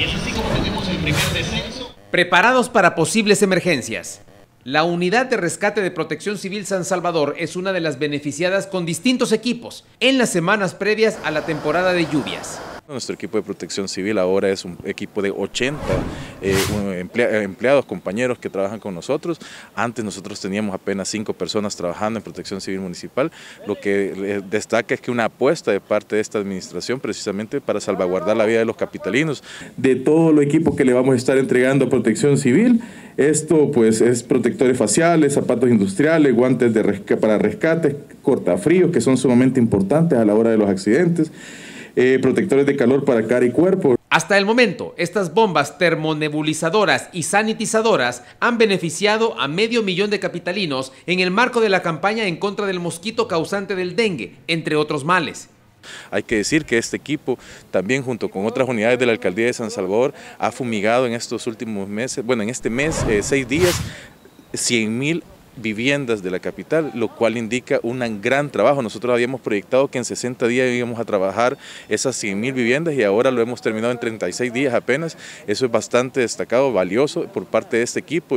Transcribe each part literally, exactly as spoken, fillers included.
Y es así como tenemos el primer descenso. Preparados para posibles emergencias. La Unidad de Rescate de Protección Civil San Salvador es una de las beneficiadas con distintos equipos en las semanas previas a la temporada de lluvias. Nuestro equipo de protección civil ahora es un equipo de ochenta eh, empleados, compañeros que trabajan con nosotros. Antes nosotros teníamos apenas cinco personas trabajando en protección civil municipal. Lo que destaca es que una apuesta de parte de esta administración precisamente para salvaguardar la vida de los capitalinos. De todo el equipo que le vamos a estar entregando a protección civil, esto pues es protectores faciales, zapatos industriales, guantes de resca- para rescates, cortafríos que son sumamente importantes a la hora de los accidentes. Eh, protectores de calor para cara y cuerpo. Hasta el momento, estas bombas termonebulizadoras y sanitizadoras han beneficiado a medio millón de capitalinos en el marco de la campaña en contra del mosquito causante del dengue, entre otros males. Hay que decir que este equipo también junto con otras unidades de la Alcaldía de San Salvador ha fumigado en estos últimos meses, bueno en este mes, eh, seis días, cien mil viviendas de la capital, lo cual indica un gran trabajo. Nosotros habíamos proyectado que en sesenta días íbamos a trabajar esas cien mil viviendas y ahora lo hemos terminado en treinta y seis días apenas. Eso es bastante destacado, valioso por parte de este equipo.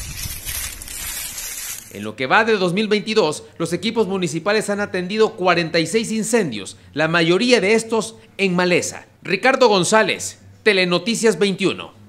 En lo que va de dos mil veintidós, los equipos municipales han atendido cuarenta y seis incendios, la mayoría de estos en maleza. Ricardo González, Telenoticias veintiuno.